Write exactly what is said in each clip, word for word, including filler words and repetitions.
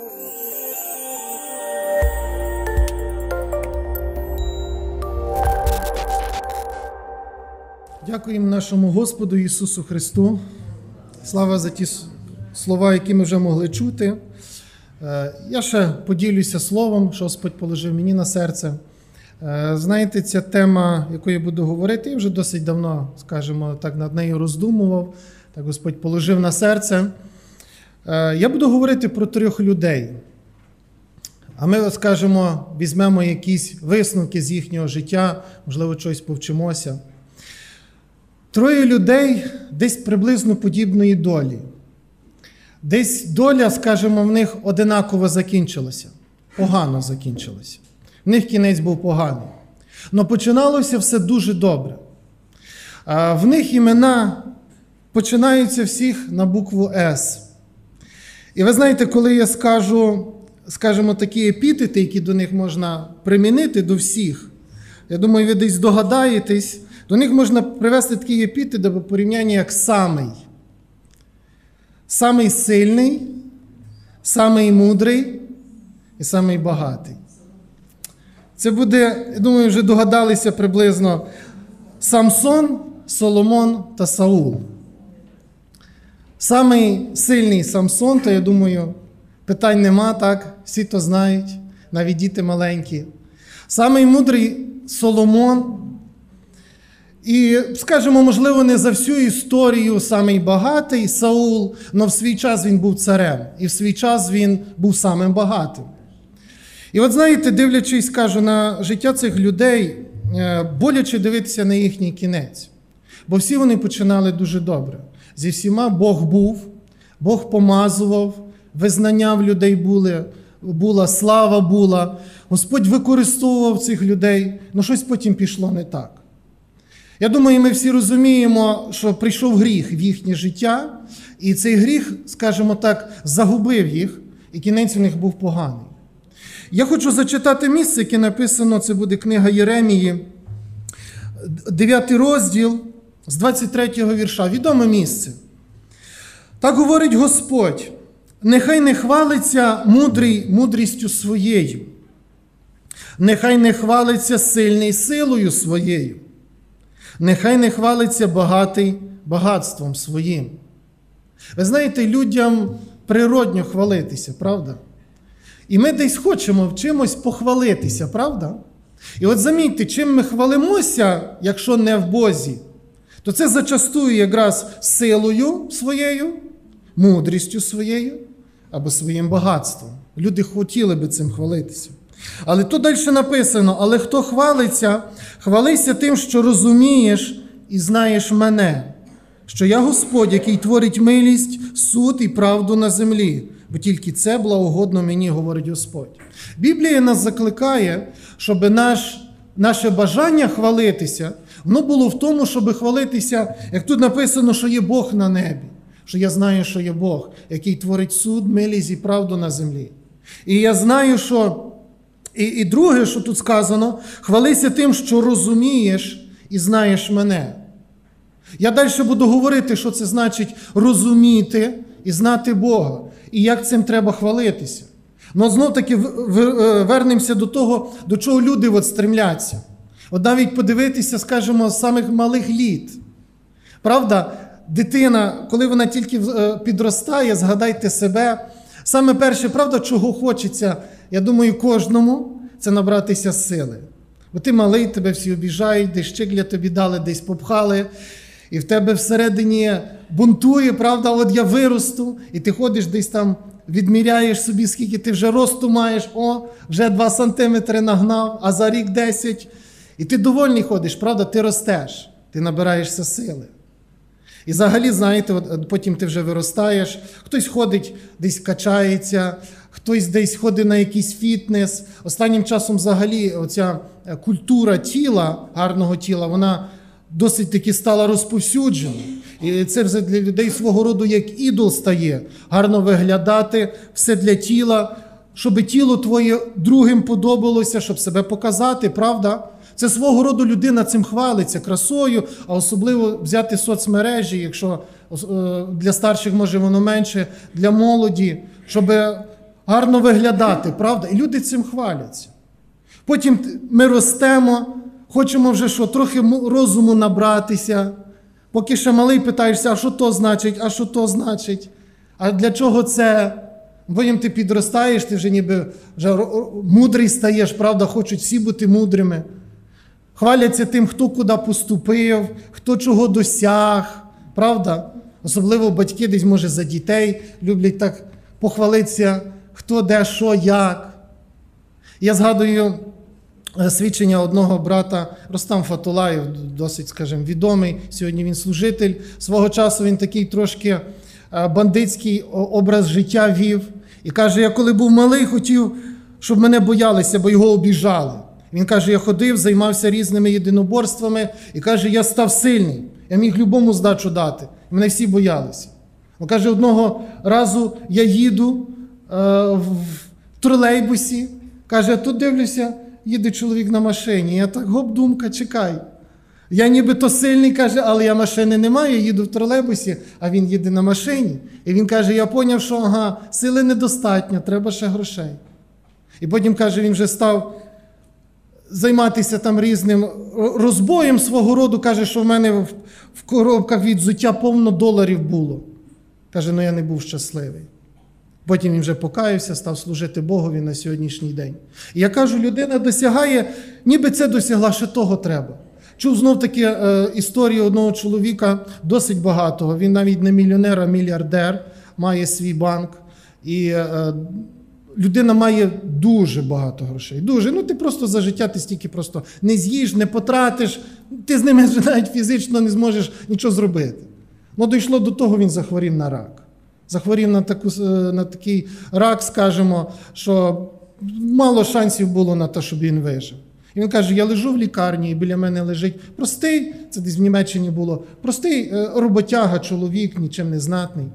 Дякуємо нашому Господу Ісусу Христу. Слава за ті слова, які ми вже могли чути. Я ще поділюся словом, що Господь положив мені на серце. Знаєте, ця тема, яку я буду говорити, я вже досить давно, скажімо так, над нею роздумував. Так Господь положив на серце. Я буду говорити про трьох людей. А ми, скажімо, візьмемо якісь висновки з їхнього життя, можливо, чогось повчимося. Троє людей десь приблизно подібної долі. Десь доля, скажімо, в них одинаково закінчилася. Погано закінчилася. В них кінець був поганий. Но починалося все дуже добре. В них імена починаються всіх на букву «С». І ви знаєте, коли я скажу, скажімо, такі епітети, які до них можна примінити до всіх, я думаю, ви десь догадаєтесь, до них можна привести такі епітети по порівнянні як «самий». Самий сильний, самий мудрий і самий багатий. Це буде, я думаю, вже догадалися приблизно Самсон, Соломон та Саул. Самий сильний Самсон, то, я думаю, питань нема, так? Всі то знають, навіть діти маленькі. Самий мудрий Соломон. І, скажімо, можливо, не за всю історію самий багатий Саул, але в свій час він був царем. І в свій час він був самим багатим. І от знаєте, дивлячись, кажу, на життя цих людей, боляче дивитися на їхній кінець. Бо всі вони починали дуже добре. Зі всіма Бог був, Бог помазував, визнання в людей були, була, слава була. Господь використовував цих людей, але щось потім пішло не так. Я думаю, ми всі розуміємо, що прийшов гріх в їхнє життя, і цей гріх, скажімо так, загубив їх, і кінець у них був поганий. Я хочу зачитати місце, яке написано, це буде книга Єремії, дев'ятий розділ, з двадцять третього вірша. Відоме місце. Так говорить Господь: «Нехай не хвалиться мудрий мудрістю своєю, нехай не хвалиться сильний силою своєю, нехай не хвалиться багатий багатством своїм». Ви знаєте, людям природньо хвалитися, правда? І ми десь хочемо в чимось похвалитися, правда? І от замітьте, чим ми хвалимося, якщо не в Бозі, то це зачастую якраз силою своєю, мудрістю своєю або своїм багатством. Люди хотіли би цим хвалитися. Але тут далі написано: «Але хто хвалиться, хвалися тим, що розумієш і знаєш мене, що я Господь, який творить милість, суд і правду на землі, бо тільки це благоугодно мені, говорить Господь». Біблія нас закликає, щоб наш, наше бажання хвалитися, воно було в тому, щоб хвалитися, як тут написано, що є Бог на небі, що я знаю, що є Бог, який творить суд, милість і правду на землі. І я знаю, що І, і друге, що тут сказано, хвалися тим, що розумієш і знаєш мене. Я далі буду говорити, що це значить розуміти і знати Бога, і як цим треба хвалитися. Ну, знов-таки вернемося до того, до чого люди от стремляться. От навіть подивитися, скажімо, з самих малих літ. Правда, дитина, коли вона тільки підростає, згадайте себе, саме перше, правда, чого хочеться, я думаю, кожному, це набратися сили. Бо ти малий, тебе всі обіжають, десь щигля тобі дали, десь попхали, і в тебе всередині бунтує, правда, от я виросту, і ти ходиш десь там, відміряєш собі, скільки ти вже росту маєш, о, вже два сантиметри нагнав, а за рік десять. І ти довольний ходиш, правда, ти ростеш, ти набираєшся сили. І взагалі, знаєте, от потім ти вже виростаєш, хтось ходить, десь качається, хтось десь ходить на якийсь фітнес. Останнім часом взагалі оця культура тіла, гарного тіла, вона досить таки стала розповсюджена. І це вже для людей свого роду як ідол стає. Гарно виглядати, все для тіла, щоб тіло твоє другим подобалося, щоб себе показати, правда? Це свого роду людина цим хвалиться, красою, а особливо взяти соцмережі, якщо для старших, може, воно менше, для молоді, щоб гарно виглядати, правда? І люди цим хваляться. Потім ми ростемо, хочемо вже що, трохи розуму набратися. Поки ще малий питаєшся, а що то значить, а що то значить, а для чого це? Потім ти підростаєш, ти вже ніби вже мудрий стаєш, правда, хочуть всі бути мудрими. Хваляться тим, хто куди поступив, хто чого досяг, правда? Особливо батьки десь, може, за дітей люблять так похвалитися, хто де, що, як. Я згадую свідчення одного брата, Ростам Фатулаєв, досить, скажімо, відомий, сьогодні він служитель. Свого часу він такий трошки бандитський образ життя вів. І каже, я коли був малий, хотів, щоб мене боялися, бо його обіжали. Він каже, я ходив, займався різними єдиноборствами, і каже, я став сильний, я міг любому здачу дати. Мене всі боялися. Він каже, одного разу я їду е, в тролейбусі, каже, а тут дивлюся, їде чоловік на машині. Я так, гоп, думка, чекай. Я нібито сильний, каже, але я машини не маю, я їду в тролейбусі, а він їде на машині. І він каже, я поняв, що ага, сили недостатньо, треба ще грошей. І потім, каже, він вже став займатися там різним розбоєм свого роду, каже, що в мене в коробках від взуття повно доларів було. Каже, ну я не був щасливий. Потім він вже покаявся, став служити Богові на сьогоднішній день. І я кажу, людина досягає, ніби це досягла, ще того треба. Чув знов-таки е, історію одного чоловіка, досить багатого. Він навіть не мільйонер, а мільярдер, має свій банк. І е, людина має дуже багато грошей. Дуже. Ну ти просто за життя ти стільки просто не з'їш, не потратиш, ти з ними навіть фізично не зможеш нічого зробити. Ну дійшло до того, він захворів на рак. Захворів на, таку, на такий рак, скажімо, що мало шансів було на те, щоб він вижив. І він каже, я лежу в лікарні, і біля мене лежить простий, це десь в Німеччині було, простий роботяга, чоловік, нічим не знатний.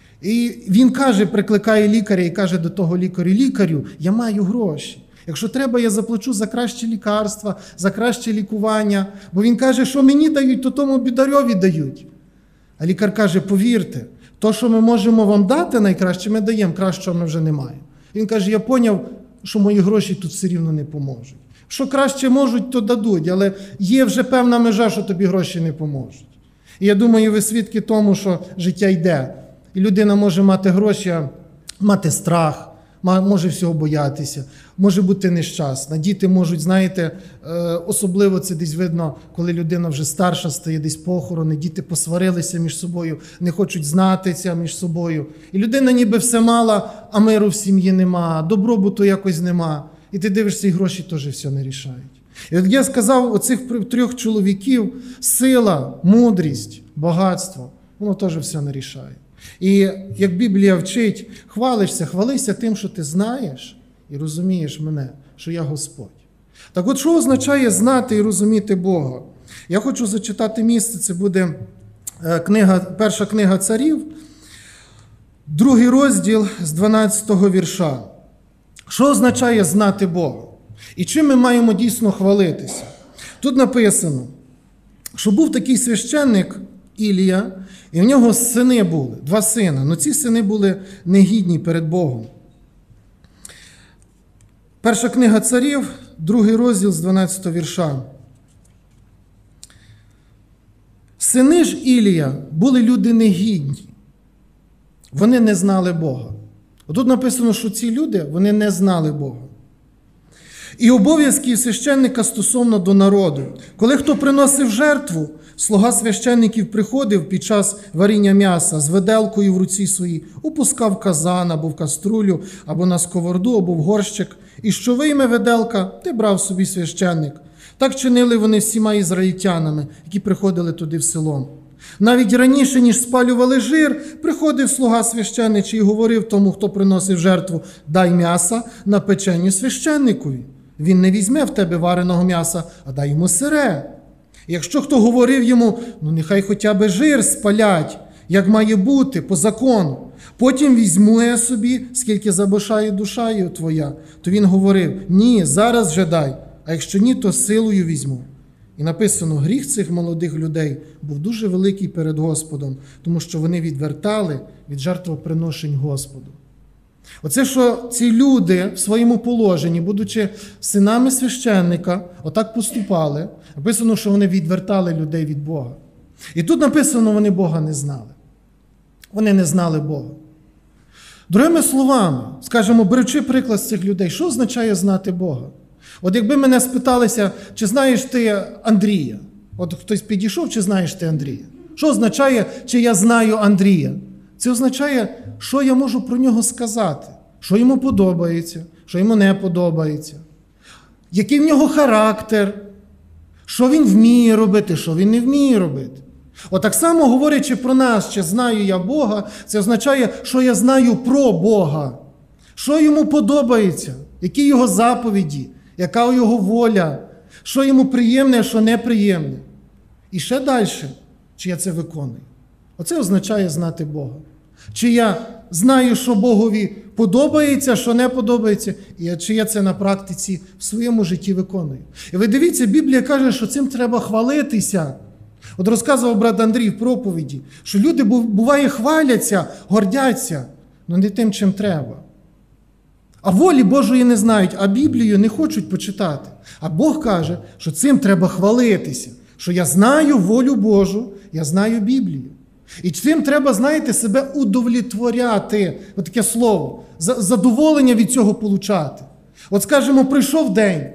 І він каже, прикликає лікаря і каже до того лікарю, лікарю, я маю гроші. Якщо треба, я заплачу за кращі лікарства, за краще лікування. Бо він каже, що мені дають, то тому бідарьові дають. А лікар каже, повірте, то, що ми можемо вам дати найкраще, ми даємо, кращого ми вже не маємо. Він каже, я поняв, що мої гроші тут все рівно не поможуть. Що краще можуть, то дадуть, але є вже певна межа, що тобі гроші не поможуть. І я думаю, ви свідки тому, що життя йде. І людина може мати гроші, а мати страх, може всього боятися, може бути нещасна. Діти можуть, знаєте, особливо це десь видно, коли людина вже старша стає, десь похорони, діти посварилися між собою, не хочуть знатися між собою. І людина ніби все мала, а миру в сім'ї нема, добробуту якось нема. І ти дивишся, і гроші теж все не рішають. І от я сказав, оцих трьох чоловіків сила, мудрість, багатство, воно теж все не рішає. І як Біблія вчить, хвалишся, хвалися тим, що ти знаєш і розумієш мене, що я Господь. Так от, що означає знати і розуміти Бога? Я хочу зачитати місце, це буде книга, перша книга Царів, другий розділ з дванадцятого вірша. Що означає знати Бога? І чим ми маємо дійсно хвалитися? Тут написано, що був такий священник Ілія, і в нього сини були, два сина, але ці сини були негідні перед Богом. Перша книга Царів, другий розділ з дванадцятого вірша. Сини ж Ілія були люди негідні. Вони не знали Бога. Тут написано, що ці люди, вони не знали Бога. І обов'язки священника стосовно до народу. Коли хто приносив жертву, слуга священників приходив під час варіння м'яса з виделкою в руці своїй, опускав казан або в каструлю, або на сковороду, або в горщик. І що вийме виделка, ти брав собі священник. Так чинили вони всіма ізраїльтянами, які приходили туди в село. Навіть раніше, ніж спалювали жир, приходив слуга священничий і говорив тому, хто приносив жертву, дай м'яса на печенню священникові. Він не візьме в тебе вареного м'яса, а дай йому сире. І якщо хто говорив йому, ну нехай хоча б жир спалять, як має бути, по закону. Потім візьму я собі, скільки забажає душа його твоя. То він говорив, ні, зараз же дай, а якщо ні, то силою візьму. І написано, гріх цих молодих людей був дуже великий перед Господом, тому що вони відвертали від жертвоприношень Господу. Оце, що ці люди в своєму положенні, будучи синами священника, отак поступали. Написано, що вони відвертали людей від Бога. І тут написано, вони Бога не знали. Вони не знали Бога. Другими словами, скажімо, беручи приклад з цих людей, що означає знати Бога? От якби мене спиталися, чи знаєш ти Андрія? От хтось підійшов, чи знаєш ти Андрія? Що означає, чи я знаю Андрія? Це означає, що я можу про нього сказати, що йому подобається, що йому не подобається, який в нього характер, що він вміє робити, що він не вміє робити. Отак само, говорячи про нас, чи знаю я Бога, це означає, що я знаю про Бога, що йому подобається, які його заповіді, яка його воля, що йому приємне, а що неприємне. І ще далі, чи я це виконую. Оце означає знати Бога. Чи я знаю, що Богові подобається, що не подобається, і чи я це на практиці в своєму житті виконую. І ви дивіться, Біблія каже, що цим треба хвалитися. От розказував брат Андрій в проповіді, що люди, буває, хваляться, гордяться, але не тим, чим треба. А волі Божої не знають, а Біблію не хочуть почитати. А Бог каже, що цим треба хвалитися, що я знаю волю Божу, я знаю Біблію. І цим треба, знаєте, себе удовлетворяти, от таке слово, задоволення від цього получати. От, скажімо, прийшов день.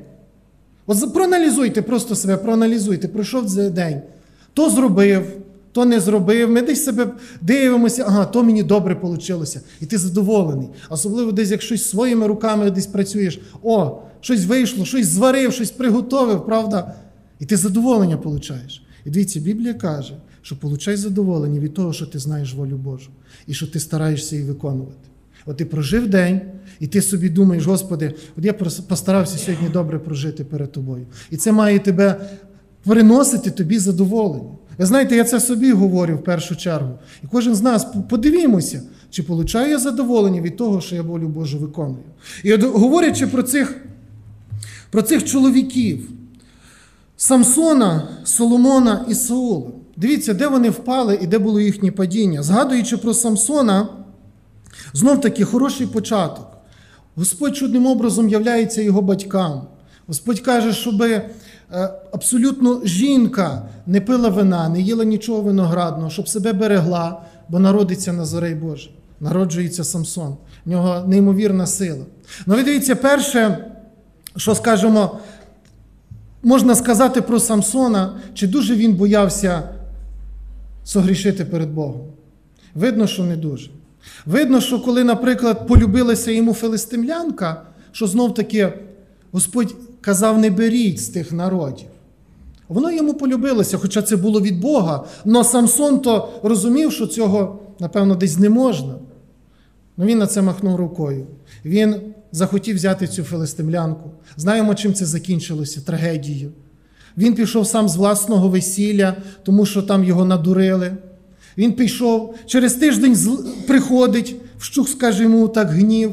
От проаналізуйте просто себе, проаналізуйте, пройшов день. То зробив, то не зробив, ми десь себе дивимося, ага, то мені добре вийшло. І ти задоволений. Особливо десь, як щось своїми руками десь працюєш, о, щось вийшло, щось зварив, щось приготовив, правда? І ти задоволення получаєш. І дивіться, Біблія каже, що получай задоволення від того, що ти знаєш волю Божу, і що ти стараєшся її виконувати. От ти прожив день, і ти собі думаєш, Господи, от я постарався сьогодні добре прожити перед Тобою. І це має тебе приносити тобі задоволення. Ви знаєте, я це собі говорю в першу чергу. І кожен з нас подивімося, чи получає я задоволення від того, що я волю Божу виконую. І от, говорячи про цих, про цих чоловіків, Самсона, Соломона і Саула. Дивіться, де вони впали і де було їхнє падіння. Згадуючи про Самсона, знов-таки хороший початок. Господь чудним образом являється його батькам. Господь каже, щоби абсолютно жінка не пила вина, не їла нічого виноградного, щоб себе берегла, бо народиться Назарей Божий. Народжується Самсон. В нього неймовірна сила. Ну, ви дивіться, перше, що, скажімо, можна сказати про Самсона, чи дуже він боявся согрішити перед Богом. Видно, що не дуже. Видно, що коли, наприклад, полюбилася йому филистимлянка, що знов-таки Господь казав, не беріть з тих народів. Воно йому полюбилося, хоча це було від Бога, але Самсон то розумів, що цього, напевно, десь не можна. Ну він на це махнув рукою. Він захотів взяти цю филистимлянку. Знаємо, чим це закінчилося, трагедією. Він пішов сам з власного весілля, тому що там його надурили. Він пішов, через тиждень приходить, вщух, скажімо, так, гнів,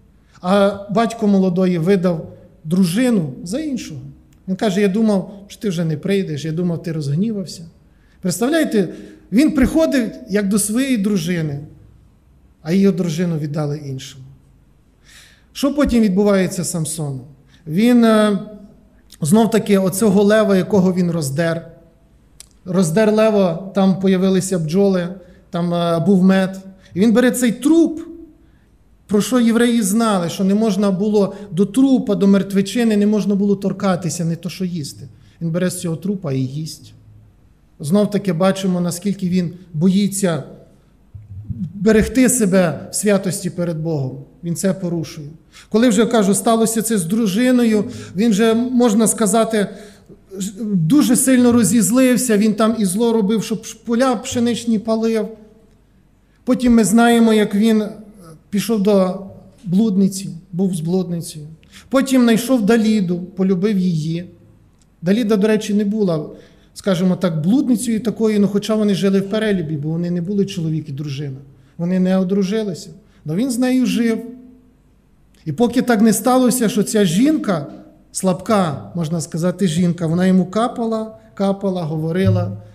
а батько молодої видав дружину за іншого. Він каже, я думав, що ти вже не прийдеш, я думав, ти розгнівався. Представляєте, він приходив як до своєї дружини, а її дружину віддали іншому. Що потім відбувається з Самсоном? Він, знов-таки, оцього лева, якого він роздер. Роздер лева, там появилися бджоли, там був мед. І він бере цей труп, про що євреї знали, що не можна було до трупа, до мертвечини, не можна було торкатися, не то що їсти. Він бере з цього трупа і їсть. Знов-таки бачимо, наскільки він боїться берегти себе в святості перед Богом. Він це порушує. Коли вже, кажу, сталося це з дружиною, він вже, можна сказати, дуже сильно розізлився, він там і зло робив, щоб поля пшеничні палив. Потім ми знаємо, як він пішов до блудниці, був з блудницею. Потім знайшов Даліду, полюбив її. Даліда, до речі, не була, скажімо так, блудницею такою, ну, хоча вони жили в перелюбі, бо вони не були чоловік і дружина. Вони не одружилися. Але він з нею жив. І поки так не сталося, що ця жінка, слабка, можна сказати, жінка, вона йому капала, капала, говорила,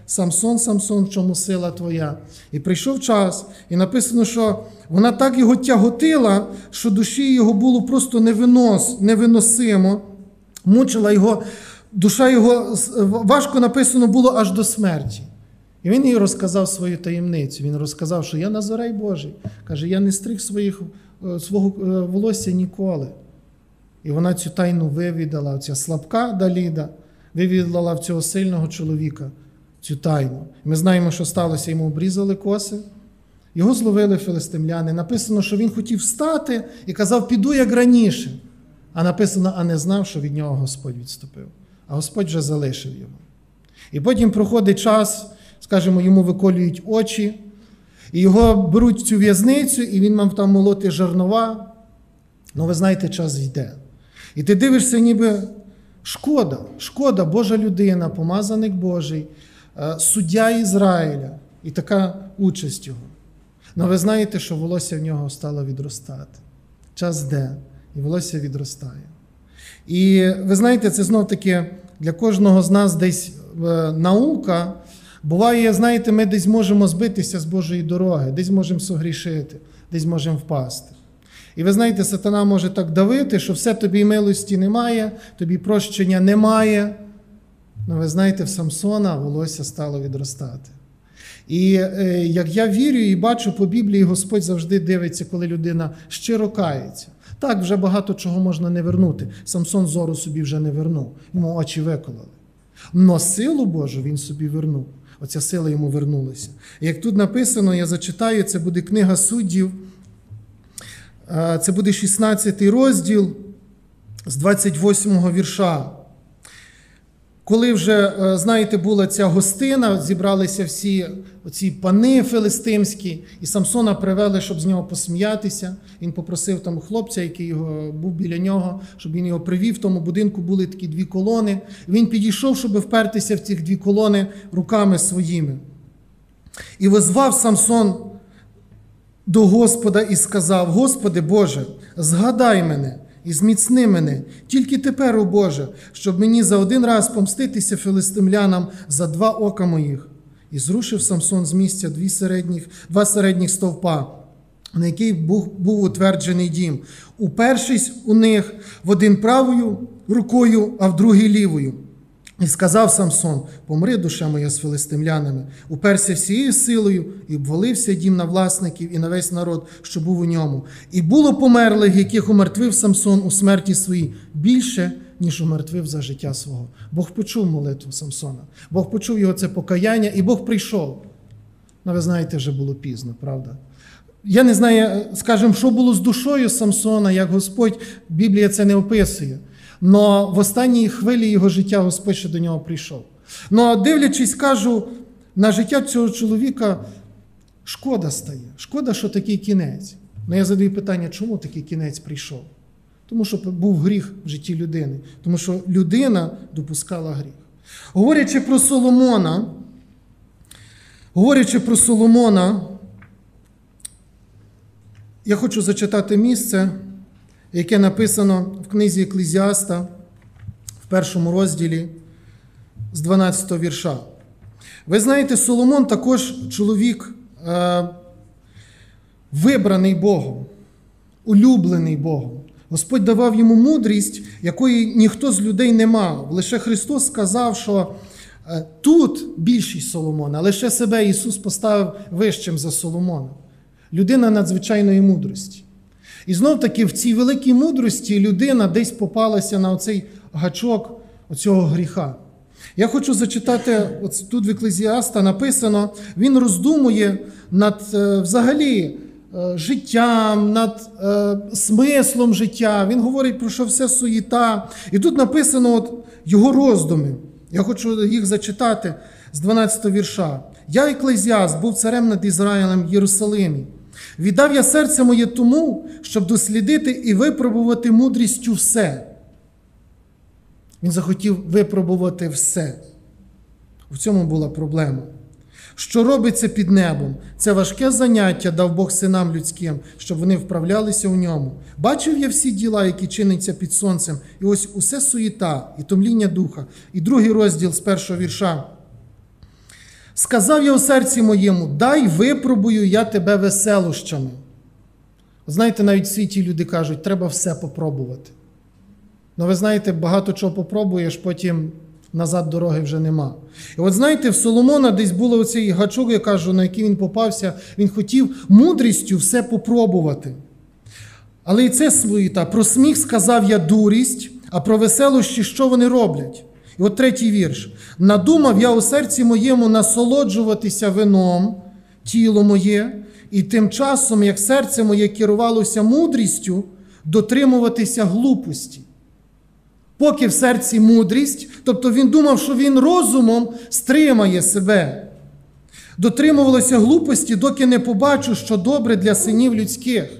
Самсон, Самсон, в чому сила твоя? І прийшов час, і написано, що вона так його тяготила, що душі його було просто невинос, невиносимо, мучила його, душа його, важко написано було аж до смерті. І він їй розказав свою таємницю. Він розказав, що я Назарей Божий. Каже, я не стриг своїх, свого волосся ніколи. І вона цю тайну вивідала, ця слабка Даліда вивідала в цього сильного чоловіка цю тайну. Ми знаємо, що сталося, йому обрізали коси, його зловили филистимляни. Написано, що він хотів встати і казав, піду як раніше. А написано, а не знав, що від нього Господь відступив. А Господь вже залишив його. І потім проходить час, скажімо, йому виколюють очі, і його беруть в цю в'язницю, і він мав там молоти жернова. Ну, ви знаєте, час йде. І ти дивишся, ніби шкода, шкода, Божа людина, помазаник Божий, суддя Ізраїля, і така участь його. Ну, ви знаєте, що волосся в нього стало відростати. Час йде, і волосся відростає. І ви знаєте, це знов-таки для кожного з нас десь наука. Буває, знаєте, ми десь можемо збитися з Божої дороги, десь можемо согрішити, десь можемо впасти. І ви знаєте, сатана може так давити, що все тобі милості немає, тобі прощення немає. Ну, ви знаєте, в Самсона волосся стало відростати. І е, як я вірю і бачу по Біблії, Господь завжди дивиться, коли людина щиро кається. Так, вже багато чого можна не вернути. Самсон зору собі вже не вернув, йому очі викололи. Но силу Божу він собі вернув. Оця сила йому вернулася. І як тут написано, я зачитаю, це буде книга Суддів, це буде шістнадцятий розділ з двадцять восьмого вірша. Коли вже, знаєте, була ця гостина, зібралися всі оці пани филистимські, і Самсона привели, щоб з нього посміятися. Він попросив там хлопця, який його, був біля нього, щоб він його привів. В тому будинку були такі дві колони. Він підійшов, щоб впертися в ці дві колони руками своїми. І возвав Самсон до Господа і сказав: «Господи Боже, згадай мене і зміцни мене, тільки тепер, о Боже, щоб мені за один раз помститися филистимлянам за два ока моїх». І зрушив Самсон з місця дві середніх, два середніх стовпа, на який був, був утверджений дім, упершись у них в один правою рукою, а в другій лівою. І сказав Самсон: «Помри, душа моя, з филистимлянами». Уперся всією силою, і обвалився дім на власників і на весь народ, що був у ньому. І було померлих, яких умертвив Самсон у смерті своїй, більше, ніж умертвив за життя свого. Бог почув молитву Самсона. Бог почув його це покаяння, і Бог прийшов. Ну, ви знаєте, вже було пізно, правда? Я не знаю, скажімо, що було з душою Самсона, як Господь, Біблія це не описує. Но в останній хвилі його життя Господь ще до нього прийшов. Но дивлячись, кажу, на життя цього чоловіка шкода стає. Шкода, що такий кінець. Но я задаю питання, чому такий кінець прийшов? Тому що був гріх в житті людини. Тому що людина допускала гріх. Говорячи про Соломона, говорячи про Соломона, я хочу зачитати місце, яке написано в книзі Еклезіаста в першому розділі з дванадцятого вірша. Ви знаєте, Соломон також чоловік е, вибраний Богом, улюблений Богом. Господь давав йому мудрість, якої ніхто з людей не мав. Лише Христос сказав, що е, тут більшість Соломона, лише себе Ісус поставив вищим за Соломона. Людина надзвичайної мудрості. І знов-таки в цій великій мудрості людина десь попалася на оцей гачок оцього гріха. Я хочу зачитати, от тут в Еклезіаста написано, він роздумує над е, взагалі е, життям, над е, смислом життя. Він говорить про що все суєта. І тут написано от його роздуми. Я хочу їх зачитати з дванадцятого вірша. «Я, Еклезіаст, був царем над Ізраїлем в Єрусалимі. Віддав я серце моє тому, щоб дослідити і випробувати мудрістю все». Він захотів випробувати все. В цьому була проблема. Що робиться під небом? Це важке заняття дав Бог синам людським, щоб вони вправлялися у ньому. Бачив я всі діла, які чиняться під сонцем, і ось усе суєта, і томління духа. І другий розділ з першого вірша. Сказав я у серці моєму, дай випробую я тебе веселощами. Знаєте, навіть в світі люди кажуть, треба все попробувати. Ну ви знаєте, багато чого попробуєш, потім назад дороги вже нема. І от знаєте, в Соломона десь було оцей гачок, я кажу, на який він попався, він хотів мудрістю все попробувати. Але і це свої, та, про сміх сказав я дурість, а про веселощі, що вони роблять? І от третій вірш. Надумав я у серці моєму насолоджуватися вином, тіло моє, і тим часом, як серце моє керувалося мудрістю, дотримуватися глупості. Поки в серці мудрість, тобто він думав, що він розумом стримає себе. Дотримувалося глупості, доки не побачу, що добре для синів людських.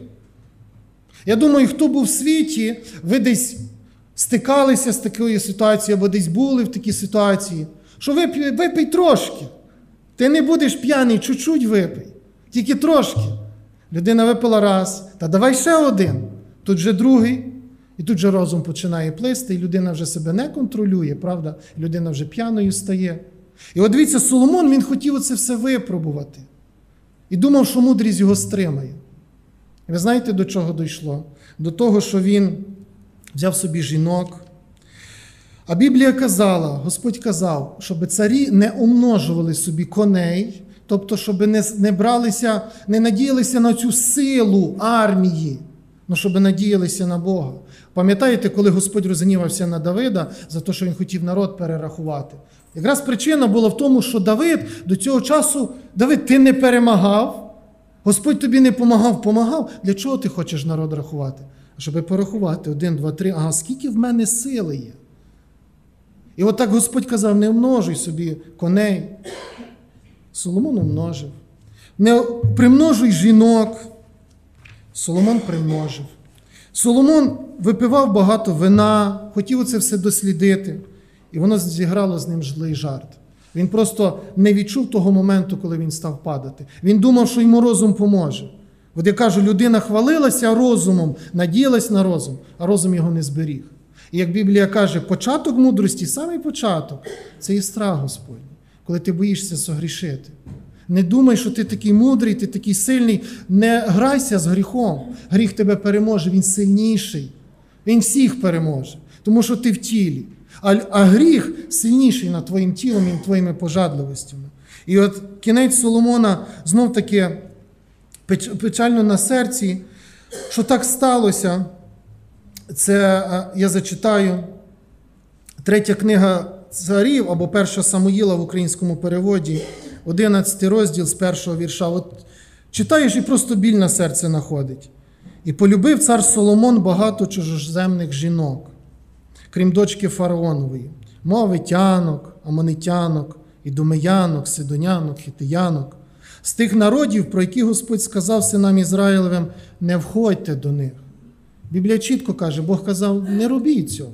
Я думаю, хто був в світі, ви десь стикалися з такою ситуацією, або десь були в такій ситуації, що випий, випий трошки. Ти не будеш п'яний, чуть-чуть випий. Тільки трошки. Людина випила раз, та давай ще один. Тут же другий. І тут же розум починає плисти, і людина вже себе не контролює, правда? Людина вже п'яною стає. І от дивіться, Соломон, він хотів оце все випробувати. І думав, що мудрість його стримає. І ви знаєте, до чого дійшло? До того, що він взяв собі жінок. А Біблія казала, Господь казав, щоб царі не умножували собі коней, тобто, щоб не, не бралися, не надіялися на цю силу армії, але щоб надіялися на Бога. Пам'ятаєте, коли Господь розгнівався на Давида за те, що він хотів народ перерахувати? Якраз причина була в тому, що Давид до цього часу, Давид, ти не перемагав, Господь тобі не помагав, помагав. Для чого ти хочеш народ рахувати? Щоб порахувати один, два, три, ага, скільки в мене сили є. І от так Господь казав, не множуй собі коней. Соломон умножив. Не примножуй жінок. Соломон примножив. Соломон випивав багато вина, хотів це все дослідити. І воно зіграло з ним злий жарт. Він просто не відчув того моменту, коли він став падати. Він думав, що йому розум поможе. От я кажу, людина хвалилася розумом, надіялась на розум, а розум його не зберіг. І як Біблія каже, початок мудрості, самий початок, це і страх Господній, коли ти боїшся согрішити. Не думай, що ти такий мудрий, ти такий сильний, не грайся з гріхом. Гріх тебе переможе, він сильніший. Він всіх переможе, тому що ти в тілі. А, а гріх сильніший над твоїм тілом і твоїми пожадливостями. І от кінець Соломона знов таки печально на серці, що так сталося. Це я зачитаю третя книга Царів, або перша Самуїла в українському переводі, одинадцятий розділ з першого вірша. От читаєш і просто біль на серце находить. І полюбив цар Соломон багато чужоземних жінок, крім дочки фараонової, мовитянок, амонитянок, ідомеянок, сидонянок, хітиянок, з тих народів, про які Господь сказав синам Ізраїлевим, не входьте до них. Біблія чітко каже, Бог казав, не робіть цього.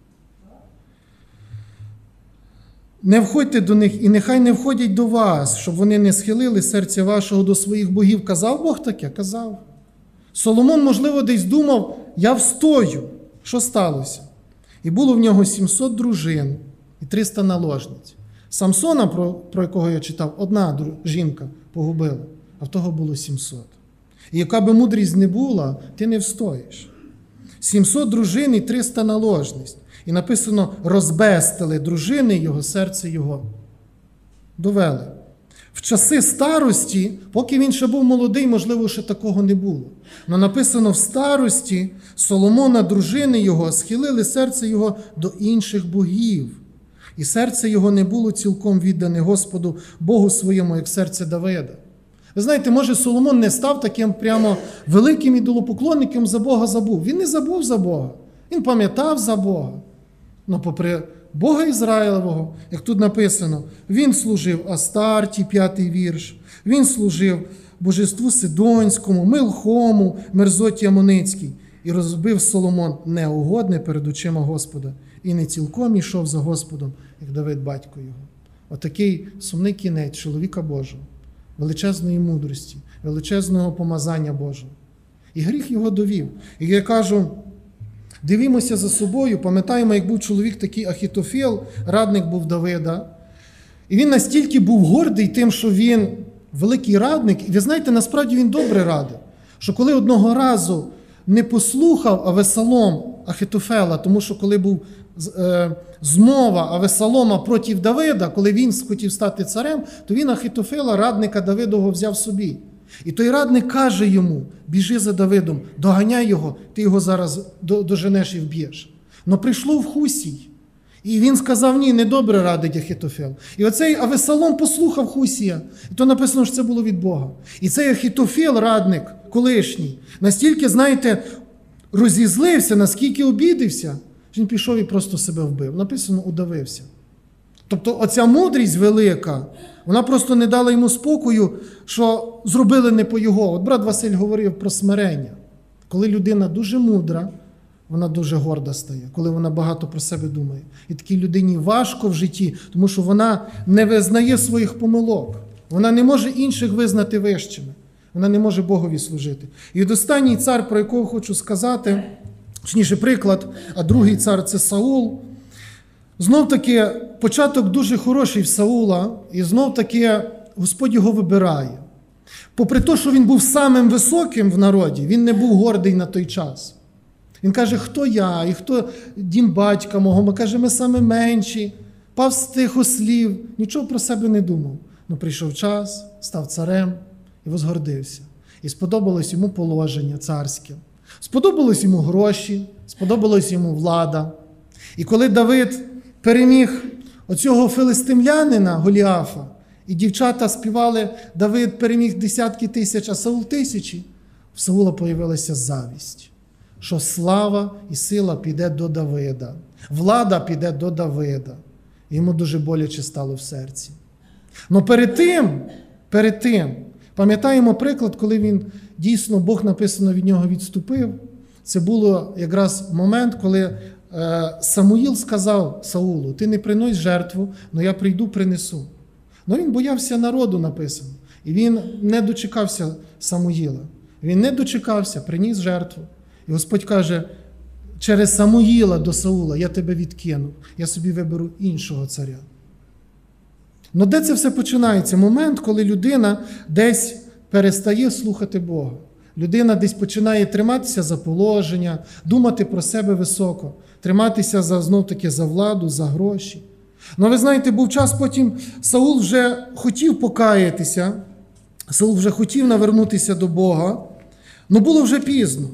Не входьте до них, і нехай не входять до вас, щоб вони не схилили серця вашого до своїх богів. Казав Бог таке? Казав. Соломон, можливо, десь думав, я встою. Що сталося? І було в нього сімсот дружин і триста наложниць. Самсона, про, про якого я читав, одна жінка погубила, а в того було сімсот. І яка би мудрість не була, ти не встоїш. сімсот дружин і триста наложниць. І написано, розбестили дружини його, серце його. Довели. В часи старості, поки він ще був молодий, можливо, ще такого не було. Но написано, в старості Соломона, дружини його, схилили серце його до інших богів. І серце його не було цілком віддане Господу, Богу своєму, як серце Давида. Ви знаєте, може Соломон не став таким прямо великим ідолопоклонником, за Бога забув. Він не забув за Бога. Він пам'ятав за Бога. Ну, попри Бога Ізраїлевого, як тут написано, він служив Астарті, п'ятий вірш, він служив божеству Сидонському, Милхому, мерзоті Амоницькій. І розбив Соломон неугодне перед очима Господа. І не цілком йшов за Господом, як Давид батько його. Отакий сумний кінець чоловіка Божого, величезної мудрості, величезного помазання Божого. І гріх його довів. І я кажу, дивімося за собою, пам'ятаємо, як був чоловік такий Ахітофел, радник був Давида. І він настільки був гордий тим, що він великий радник. І ви знаєте, насправді він добре радив. Що коли одного разу не послухав Авесалом Ахітофела, тому що коли був е, змова Авесалома проти Давида, коли він хотів стати царем, то він Ахітофела, радника Давидового, взяв собі. І той радник каже йому: біжи за Давидом, доганяй його, ти його зараз доженеш і вб'єш. Но прийшло в Хусій. І він сказав: ні, недобре радить Ахітофел. І оцей Авесалом послухав Хусія. І то написано, що це було від Бога. І цей Ахітофел, радник колишній, настільки, знаєте, розізлився, наскільки обідився, що він пішов і просто себе вбив. Написано, удавився. Тобто оця мудрість велика, вона просто не дала йому спокою, що зробили не по його. От брат Василь говорив про смирення. Коли людина дуже мудра, вона дуже горда стає, коли вона багато про себе думає. І такій людині важко в житті, тому що вона не визнає своїх помилок. Вона не може інших визнати вищими. Вона не може Богові служити. І от останній цар, про якого хочу сказати, точніше приклад, а другий цар – це Саул. Знов-таки початок дуже хороший в Саула, і знов-таки Господь його вибирає. Попри те, що він був самим високим в народі, він не був гордий на той час. Він каже: хто я, і хто дім батька мого? Ми каже, ми саме менші, пав з тих ослів, нічого про себе не думав. Ну, прийшов час, став царем і возгордився. І сподобалось йому положення царське. Сподобалось йому гроші, сподобалась йому влада. І коли Давид переміг оцього филистимлянина Голіафа, і дівчата співали: Давид переміг десятки тисяч, а Саул тисячі, в Саула появилася завість, що слава і сила піде до Давида, влада піде до Давида. І йому дуже боляче стало в серці. Но перед тим, перед тим, пам'ятаємо приклад, коли він дійсно, Бог, написано, від нього відступив. Це було якраз момент, коли Самуїл сказав Саулу: ти не принось жертву, але я прийду, принесу. Но він боявся народу, написано. І він не дочекався Самуїла. Він не дочекався, приніс жертву. І Господь каже: через Самуїла до Саула я тебе відкину, я собі виберу іншого царя. Но де це все починається? Момент, коли людина десь перестає слухати Бога. Людина десь починає триматися за положення, думати про себе високо, триматися за, знов-таки за владу, за гроші. Ну, ви знаєте, був час потім, Саул вже хотів покаятися, Саул вже хотів навернутися до Бога, але було вже пізно.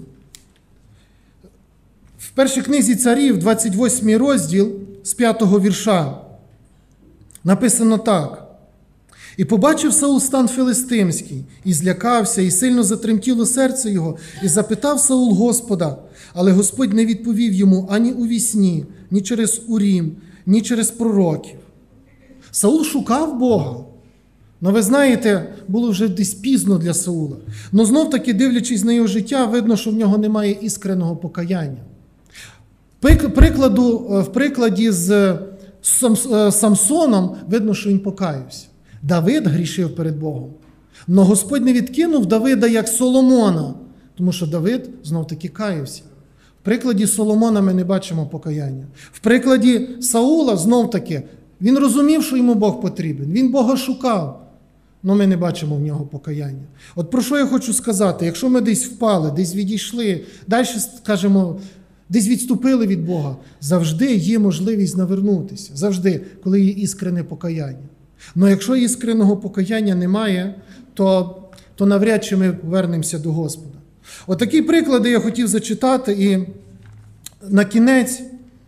В першій книзі царів, двадцять восьмий розділ, з п'ятого вірша, написано так: «І побачив Саул стан филистимський, і злякався, і сильно затремтіло серце його, і запитав Саул Господа, але Господь не відповів йому ані у вісні, ні через Урім, ні через пророків». Саул шукав Бога. Но ви знаєте, було вже десь пізно для Саула. Но знов-таки, дивлячись на його життя, видно, що в нього немає іскреного покаяння. Прикладу, в прикладі з Самсоном видно, що він покаявся. Давид грішив перед Богом. Но Господь не відкинув Давида як Соломона, тому що Давид знов-таки каявся. В прикладі Соломона ми не бачимо покаяння. В прикладі Саула знов-таки він розумів, що йому Бог потрібен. Він Бога шукав, але ми не бачимо в нього покаяння. От про що я хочу сказати? Якщо ми десь впали, десь відійшли, далі, скажімо, десь відступили від Бога, завжди є можливість навернутися. Завжди, коли є іскрене покаяння. Але якщо іскреного покаяння немає, то, то навряд чи ми повернемося до Господа. Отакі приклади я хотів зачитати, і на кінець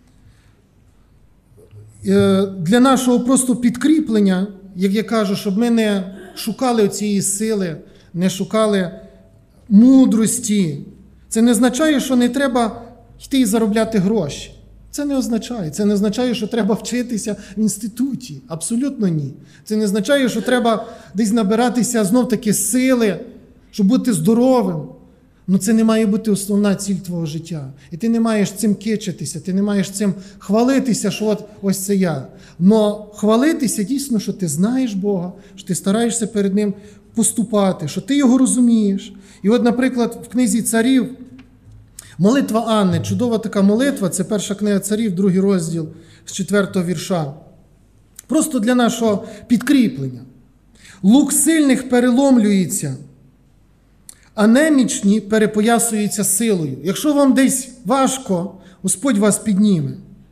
для нашого просто підкріплення, як я кажу, щоб ми не шукали цієї сили, не шукали мудрості. Це не означає, що не треба йти і заробляти гроші. Це не означає. Це не означає, що треба вчитися в інституті. Абсолютно ні. Це не означає, що треба десь набиратися знов-таки сили, щоб бути здоровим. Ну це не має бути основна ціль твого життя. І ти не маєш цим кичитися, ти не маєш цим хвалитися, що от ось це я. Но хвалитися дійсно, що ти знаєш Бога, що ти стараєшся перед Ним поступати, що ти Його розумієш. І от, наприклад, в книзі царів молитва Анни, чудова така молитва, це перша книга царів, другий розділ з четвертого вірша. Просто для нашого підкріплення. Лук сильних переломлюється, а немічні перепоясуються силою. Якщо вам десь важко, Господь вас підніме.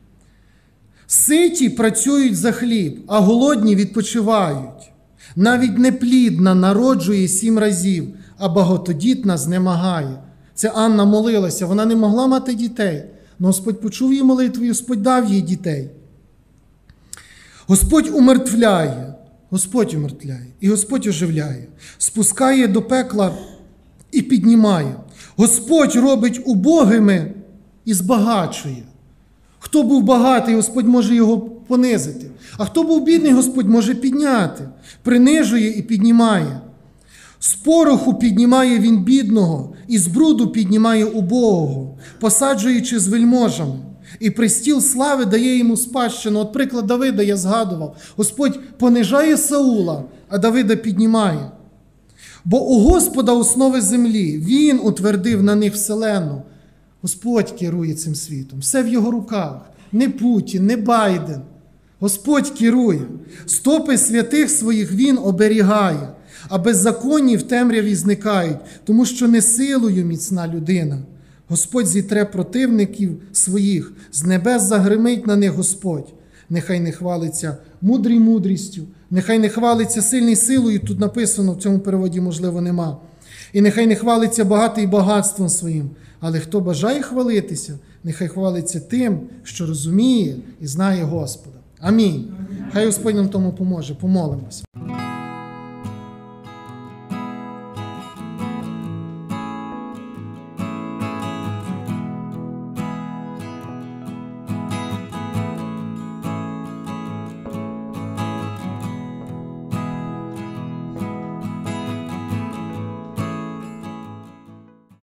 Ситі працюють за хліб, а голодні відпочивають. Навіть неплідна народжує сім разів, а багатодітна знемагає. Це Анна молилася, вона не могла мати дітей. Но Господь почув її молитву і Господь дав їй дітей. Господь умертвляє, Господь умертвляє, і Господь оживляє, спускає до пекла і піднімає. Господь робить убогими і збагачує. Хто був багатий, Господь може його понизити. А хто був бідний, Господь може підняти. Принижує і піднімає. З пороху піднімає він бідного, і з бруду піднімає убогого, посаджуючи з вельможами. І престіл слави дає йому спадщину. От приклад Давида я згадував. Господь понижає Саула, а Давида піднімає. Бо у Господа основи землі, Він утвердив на них вселенну. Господь керує цим світом. Все в його руках. Не Путін, не Байден. Господь керує. Стопи святих своїх Він оберігає, а беззаконні в темряві зникають, тому що не силою міцна людина. Господь зітре противників своїх, з небес загримить на них Господь. Нехай не хвалиться мудрий мудрістю, нехай не хвалиться сильний силою, тут написано, в цьому переводі, можливо, нема. І нехай не хвалиться багатий багатством своїм, але хто бажає хвалитися, нехай хвалиться тим, що розуміє і знає Господа. Амінь. Хай Господь нам тому поможе. Помолимося.